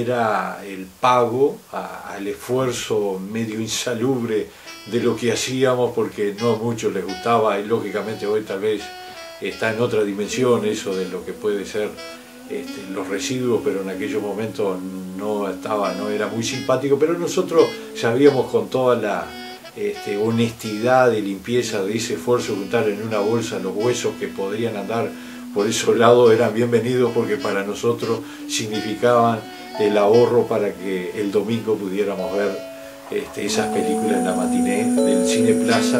era el pago al esfuerzo medio insalubre de lo que hacíamos, porque no a muchos les gustaba, y lógicamente hoy tal vez está en otra dimensión eso de lo que puede ser los residuos, pero en aquellos momentos no era muy simpático, pero nosotros sabíamos con toda la honestidad y limpieza de ese esfuerzo de juntar en una bolsa los huesos que podrían andar por esos lados, eran bienvenidos, porque para nosotros significaban el ahorro para que el domingo pudiéramos ver esas películas en la matiné del Cine Plaza.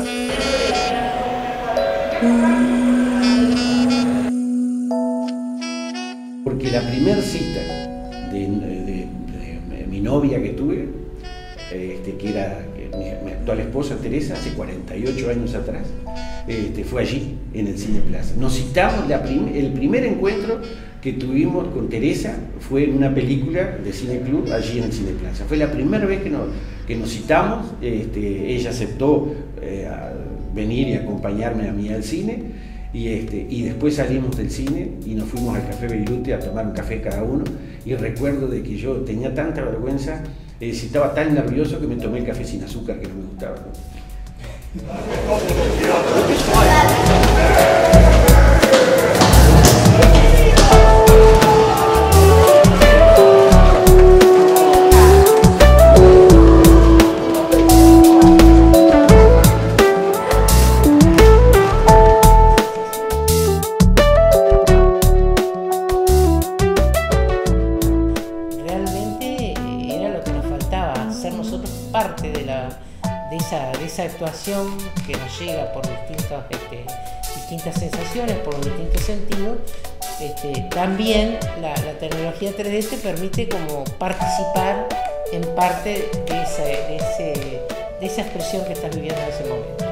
Porque la primera cita de mi novia que tuve, que era mi actual esposa Teresa, hace 48 años atrás, fue allí, en el Cine Plaza. Nos citamos, el primer encuentro que tuvimos con Teresa fue en una película de Cine Club, allí en el Cine Plaza. Fue la primera vez que nos citamos. Ella aceptó venir y acompañarme a mí al cine. Y después salimos del cine y nos fuimos al Café Beirute a tomar un café cada uno, y recuerdo de que yo tenía tanta vergüenza, estaba tan nervioso que me tomé el café sin azúcar, que no me gustaba, ¿no? Ser nosotros parte de esa actuación que nos llega por distintas sensaciones, por los distintos sentidos. También la tecnología 3D te permite como participar en parte de esa expresión que estás viviendo en ese momento.